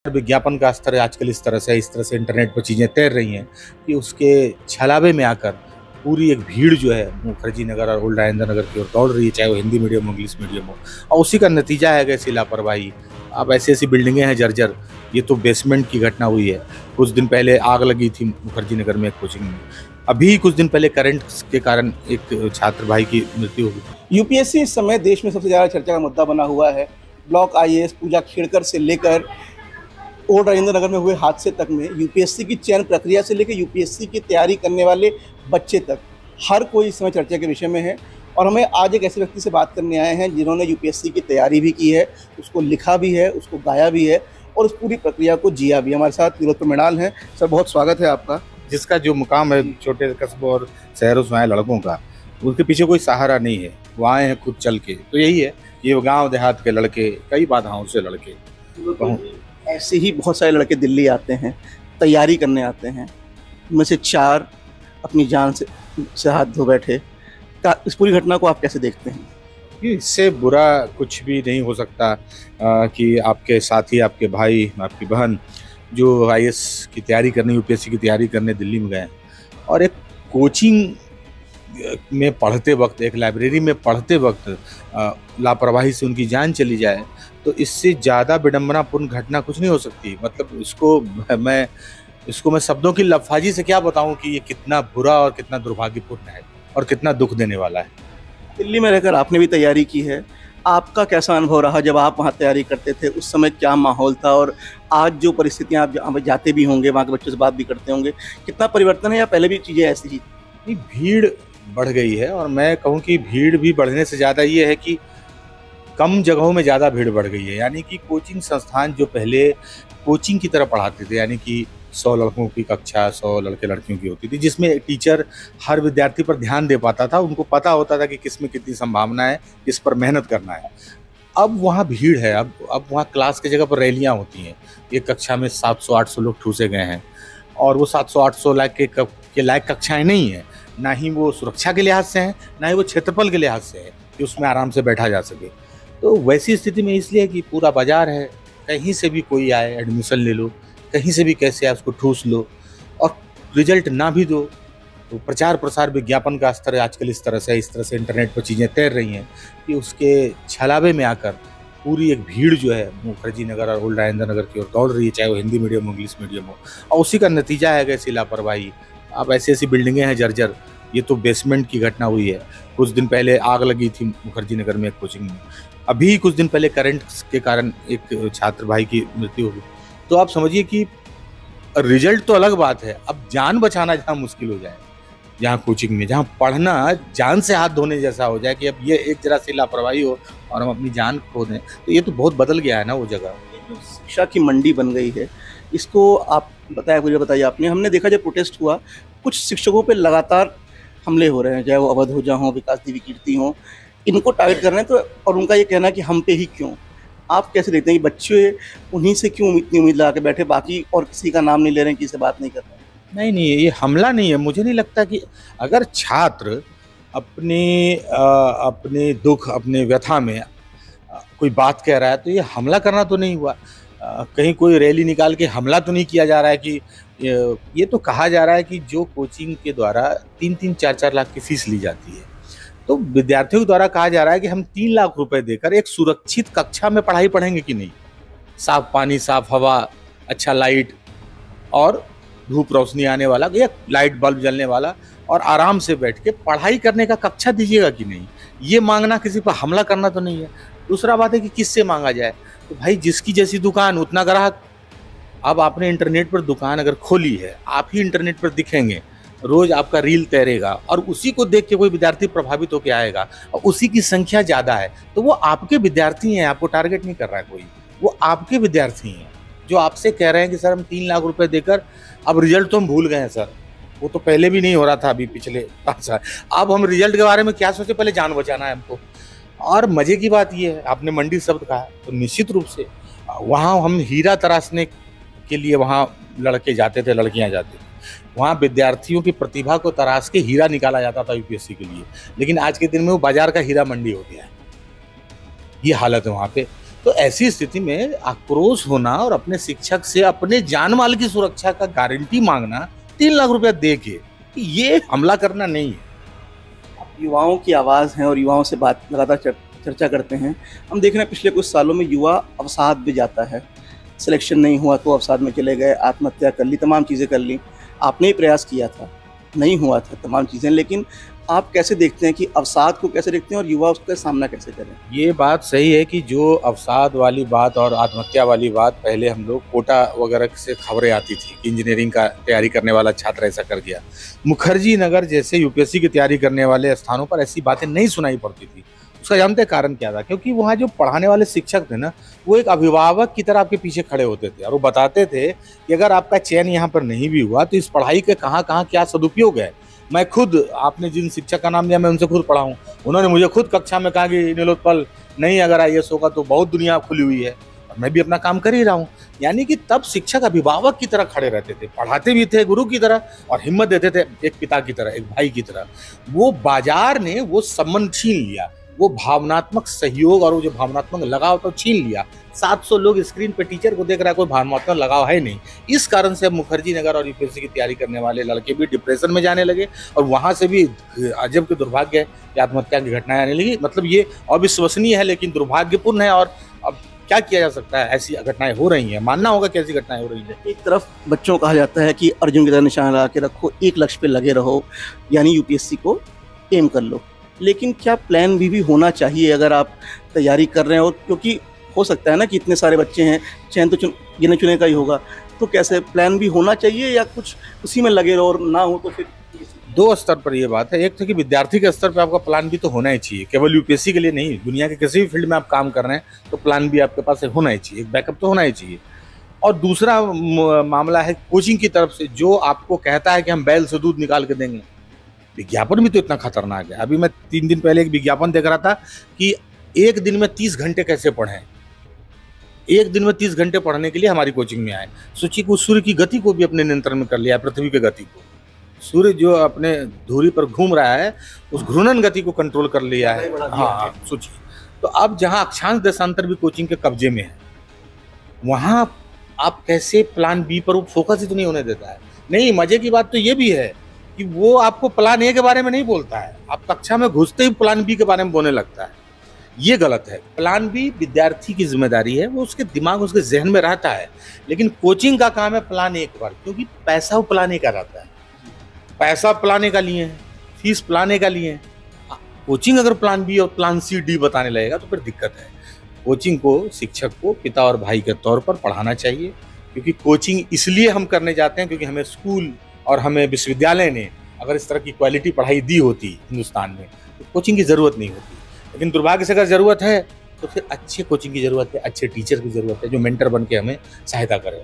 विज्ञापन का स्तर आजकल इस तरह से इंटरनेट पर चीज़ें तैर रही हैं कि उसके छलावे में आकर पूरी एक भीड़ जो है मुखर्जी नगर और ओल्ड राजेंद्र नगर की ओर दौड़ रही है, चाहे वो हिंदी मीडियम हो, इंग्लिश मीडियम हो। और उसी का नतीजा है ऐसी लापरवाही। अब ऐसी बिल्डिंगें हैं जर्जर। ये तो बेसमेंट की घटना हुई है। कुछ दिन पहले आग लगी थी मुखर्जी नगर में एक कोचिंग में। अभी कुछ दिन पहले करंट के कारण एक छात्र भाई की मृत्यु हो गई। यूपीएससी इस समय देश में सबसे ज़्यादा चर्चा का मुद्दा बना हुआ है। ब्लॉक आईएएस पूजा खेड़कर से लेकर ओल्ड राजेंद्र नगर में हुए हादसे तक में यूपीएससी की चयन प्रक्रिया से लेकर यूपीएससी की तैयारी करने वाले बच्चे तक हर कोई इस समय चर्चा के विषय में है। और हमें आज एक ऐसे व्यक्ति से बात करने आए हैं जिन्होंने यूपीएससी की तैयारी भी की है, उसको लिखा भी है, उसको गाया भी है और उस पूरी प्रक्रिया को जिया भी। हमारे साथ निरोत्पल मृणाल हैं। सर, बहुत स्वागत है आपका। जिसका जो मुकाम है छोटे कस्बों और शहरों से आए लड़कों का, उनके पीछे कोई सहारा नहीं है, वो आए हैं खुद चल के। तो यही है, ये गांव देहात के लड़के, कई बाधाओं से लड़के। ऐसे ही बहुत सारे लड़के दिल्ली आते हैं, तैयारी करने आते हैं, उनमें से 4 अपनी जान से हाथ धो बैठे। इस पूरी घटना को आप कैसे देखते हैं? इससे बुरा कुछ भी नहीं हो सकता कि आपके साथी, आपके भाई, आपकी बहन जो आईएएस की तैयारी करने, यूपीएससी की तैयारी करने दिल्ली में गए और एक कोचिंग में पढ़ते वक्त, एक लाइब्रेरी में पढ़ते वक्त लापरवाही से उनकी जान चली जाए, तो इससे ज़्यादा विडंबनापूर्ण घटना कुछ नहीं हो सकती। मतलब इसको मैं शब्दों की लफाजी से क्या बताऊं कि ये कितना बुरा और कितना दुर्भाग्यपूर्ण है और कितना दुख देने वाला है। दिल्ली में रहकर आपने भी तैयारी की है, आपका कैसा अनुभव रहा जब आप वहाँ तैयारी करते थे? उस समय क्या माहौल था और आज जो परिस्थितियाँ आप जाते भी होंगे, वहाँ के बच्चों से बात भी करते होंगे, कितना परिवर्तन है या पहले भी चीज़ें ऐसी ही? भीड़ बढ़ गई है और मैं कहूँ कि भीड़ भी बढ़ने से ज़्यादा ये है कि कम जगहों में ज़्यादा भीड़ बढ़ गई है। यानी कि कोचिंग संस्थान जो पहले कोचिंग की तरह पढ़ाते थे, यानी कि 100 लड़कों की कक्षा 100 लड़के लड़कियों की होती थी, जिसमें टीचर हर विद्यार्थी पर ध्यान दे पाता था, उनको पता होता था कि किस में कितनी संभावना है, किस पर मेहनत करना है। अब वहाँ भीड़ है, अब वहाँ क्लास की जगह पर रैलियाँ होती हैं। एक कक्षा में 700-800 लोग ठूसे गए हैं और वो 700-800 लाख के लायक कक्षाएँ नहीं हैं। ना ही वो सुरक्षा के लिहाज से हैं, ना ही वो क्षेत्रफल के लिहाज से है कि उसमें आराम से बैठा जा सके। तो वैसी स्थिति में इसलिए कि पूरा बाजार है, कहीं से भी कोई आए एडमिशन ले लो, कहीं से भी कैसे आए उसको ठूस लो और रिजल्ट ना भी दो। तो प्रचार प्रसार विज्ञापन का स्तर आजकल इस तरह से इंटरनेट पर चीज़ें तैर रही हैं कि उसके छलावे में आकर पूरी एक भीड़ जो है मुखर्जी नगर और ओल्ड राजेंद्र नगर की ओर दौड़ रही है, चाहे वो हिंदी मीडियम हो, इंग्लिश मीडियम हो। और उसी का नतीजा है ऐसी लापरवाही। अब ऐसी बिल्डिंगें हैं जर्जर। ये तो बेसमेंट की घटना हुई है। कुछ दिन पहले आग लगी थी मुखर्जी नगर में एक कोचिंग में। अभी कुछ दिन पहले करंट के कारण एक छात्र भाई की मृत्यु हो गई। तो आप समझिए कि रिजल्ट तो अलग बात है, अब जान बचाना जहाँ मुश्किल हो जाए, जहाँ कोचिंग में, जहाँ पढ़ना जान से हाथ धोने जैसा हो जाए कि अब ये एक जरा सी लापरवाही हो और हम अपनी जान खो दें, तो ये तो बहुत बदल गया है ना वो जगह। जो शिक्षा की मंडी बन गई है, इसको आप मुझे बताइए आपने। हमने देखा जब प्रोटेस्ट हुआ, कुछ शिक्षकों पे लगातार हमले हो रहे हैं, चाहे वो अवध हो हों, विकास देवी कीर्ति हों, इनको टारगेट कर रहे हैं। तो और उनका ये कहना कि हम पे ही क्यों? आप कैसे देखते हैं कि बच्चे उन्हीं से क्यों इतनी उम्मीद लगा के बैठे, बाकी और किसी का नाम नहीं ले रहे हैं, किसी से बात नहीं कर रहे हैं? नहीं, ये हमला नहीं है। मुझे नहीं लगता कि अगर छात्र अपने दुख, अपने व्यथा में कोई बात कह रहा है तो ये हमला करना तो नहीं हुआ। कहीं कोई रैली निकाल के हमला तो नहीं किया जा रहा है कि ये तो कहा जा रहा है कि जो कोचिंग के द्वारा 3-3, 4-4 लाख की फीस ली जाती है, तो विद्यार्थियों के द्वारा कहा जा रहा है कि हम 3 लाख रुपए देकर एक सुरक्षित कक्षा में पढ़ाई पढ़ेंगे कि नहीं, साफ पानी, साफ हवा, अच्छा लाइट और धूप रोशनी आने वाला, या लाइट बल्ब जलने वाला, और आराम से बैठ के पढ़ाई करने का कक्षा दीजिएगा कि नहीं। ये मांगना किसी पर हमला करना तो नहीं है। दूसरा बात है कि किससे मांगा जाए, तो भाई जिसकी जैसी दुकान उतना ग्राहक। अब आपने इंटरनेट पर दुकान अगर खोली है, आप ही इंटरनेट पर दिखेंगे, रोज आपका रील तैरेगा और उसी को देख के कोई विद्यार्थी प्रभावित होकर आएगा और उसी की संख्या ज़्यादा है, तो वो आपके विद्यार्थी हैं, आपको टारगेट नहीं कर रहा है कोई, वो आपके विद्यार्थी हैं जो आपसे कह रहे हैं कि सर हम 3 लाख रुपए देकर, अब रिजल्ट तो हम भूल गए हैं सर, वो तो पहले भी नहीं हो रहा था अभी पिछले 5 साल, अब हम रिजल्ट के बारे में क्या सोचे, पहले जान बचाना है हमको। और मजे की बात ये है, आपने मंडी शब्द कहा, तो निश्चित रूप से वहाँ हम हीरा तराशने के लिए वहाँ लड़के जाते थे, लड़कियाँ जाती थी, वहाँ विद्यार्थियों की प्रतिभा को तराश के हीरा निकाला जाता था यूपीएससी के लिए। लेकिन आज के दिन में वो बाजार का हीरा मंडी हो गया है, ये हालत है वहाँ पे। तो ऐसी स्थिति में आक्रोश होना और अपने शिक्षक से अपने जान माल की सुरक्षा का गारंटी मांगना 3 लाख रुपया दे के, ये हमला करना नहीं है। युवाओं की आवाज़ है और युवाओं से बात लगातार चर्चा करते हैं। हम देख रहे हैं पिछले कुछ सालों में युवा अवसाद भी जाता है, सिलेक्शन नहीं हुआ तो अवसाद में चले गए, आत्महत्या कर ली, तमाम चीज़ें कर ली। आपने ही प्रयास किया था, नहीं हुआ था तमाम चीज़ें, लेकिन आप कैसे देखते हैं कि अवसाद को कैसे देखते हैं और युवा उसका सामना कैसे करें? ये बात सही है कि जो अवसाद वाली बात और आत्महत्या वाली बात, पहले हम लोग कोटा वगैरह से खबरें आती थी कि इंजीनियरिंग का तैयारी करने वाला छात्र ऐसा कर गया। मुखर्जी नगर जैसे यूपीएससी की तैयारी करने वाले स्थानों पर ऐसी बातें नहीं सुनाई पड़ती थी। उसका जानते कारण क्या था? क्योंकि वहाँ जो पढ़ाने वाले शिक्षक थे ना, वो एक अभिभावक की तरह आपके पीछे खड़े होते थे और वो बताते थे कि अगर आपका चयन यहाँ पर नहीं भी हुआ तो इस पढ़ाई के कहाँ कहाँ क्या सदुपयोग है। मैं खुद, आपने जिन शिक्षक का नाम लिया, मैं उनसे खुद पढ़ा हूँ। उन्होंने मुझे खुद कक्षा में कहा कि नीलोत्पल, नहीं अगर आईएएस होगा तो बहुत दुनिया खुली हुई है, और मैं भी अपना काम कर ही रहा हूँ। यानी कि तब शिक्षक अभिभावक की तरह खड़े रहते थे, पढ़ाते भी थे गुरु की तरह और हिम्मत देते थे एक पिता की तरह, एक भाई की तरह। वो बाजार ने वो संबंध छीन लिया, वो भावनात्मक सहयोग और वो जो भावनात्मक लगाव था छीन लिया। 700 लोग स्क्रीन पे टीचर को देख रहा है, कोई भावनात्मक लगाव है नहीं। इस कारण से अब मुखर्जी नगर और यूपीएससी की तैयारी करने वाले लड़के भी डिप्रेशन में जाने लगे और वहां से भी अजब के दुर्भाग्य है कि आत्महत्या की घटनाएं आने लगी। मतलब ये अविश्वसनीय है लेकिन दुर्भाग्यपूर्ण है। और अब क्या किया जा सकता है, ऐसी घटनाएं हो रही हैं, मानना होगा कि ऐसी घटनाएं हो रही हैं। एक तरफ बच्चों को कहा जाता है कि अर्जुन की तरह निशाना लगा के रखो, एक लक्ष्य पे लगे रहो, यानी यूपीएससी को एम कर लो, लेकिन क्या प्लान बी भी होना चाहिए अगर आप तैयारी कर रहे हैं? और क्योंकि हो सकता है ना कि इतने सारे बच्चे हैं, चयन तो गिने चुने का ही होगा, तो कैसे प्लान भी होना चाहिए या कुछ उसी में लगे रहो और ना हो तो फिर? 2 स्तर पर ये बात है। एक तो कि विद्यार्थी के स्तर पर आपका प्लान भी तो होना ही चाहिए, केवल यूपीएससी के लिए नहीं, दुनिया के किसी भी फील्ड में आप काम कर रहे हैं तो प्लान भी आपके पास होना ही चाहिए, एक बैकअप तो होना ही चाहिए। और दूसरा मामला है कोचिंग की तरफ से, जो आपको कहता है कि हम बैल से दूध निकाल के देंगे। विज्ञापन भी तो इतना खतरनाक है। अभी मैं 3 दिन पहले एक विज्ञापन देख रहा था कि एक दिन में 30 घंटे कैसे पढ़ें। एक दिन में 30 घंटे पढ़ने के लिए हमारी कोचिंग में आए। सोचिए कि सूर्य की गति को भी अपने नियंत्रण में कर लिया, पृथ्वी की गति को। सूर्य जो अपने धुरी पर घूम रहा है, उस घूर्णन गति को कंट्रोल कर लिया है। हाँ, सोचिए। तो अब जहाँ अक्षांश देशांतर भी कोचिंग के कब्जे में है, वहाँ आप कैसे प्लान बी पर फोकस ही तो नहीं होने देता है। नहीं, मजे की बात तो ये भी है कि वो आपको प्लान ए के बारे में नहीं बोलता है, आप कक्षा में घुसते ही प्लान बी के बारे में बोलने लगता है। ये गलत है। प्लान बी विद्यार्थी की जिम्मेदारी है, वो उसके दिमाग, उसके जहन में रहता है, लेकिन कोचिंग का काम है प्लान ए पर, क्योंकि पैसा वो प्लान ए का रहता है। पैसा प्लान ए का लिए है, फीस प्लान ए का लिए है। कोचिंग अगर प्लान बी और प्लान सी डी बताने लगेगा तो फिर दिक्कत है। कोचिंग को शिक्षक को पिता और भाई के तौर पर पढ़ाना चाहिए, क्योंकि कोचिंग इसलिए हम करने जाते हैं क्योंकि हमें स्कूल और हमें विश्वविद्यालय ने अगर इस तरह की क्वालिटी पढ़ाई दी होती हिंदुस्तान में तो कोचिंग की ज़रूरत नहीं होती। लेकिन दुर्भाग्य से अगर ज़रूरत है तो फिर अच्छे कोचिंग की ज़रूरत है, अच्छे टीचर की ज़रूरत है जो मेंटर बन के हमें सहायता करे।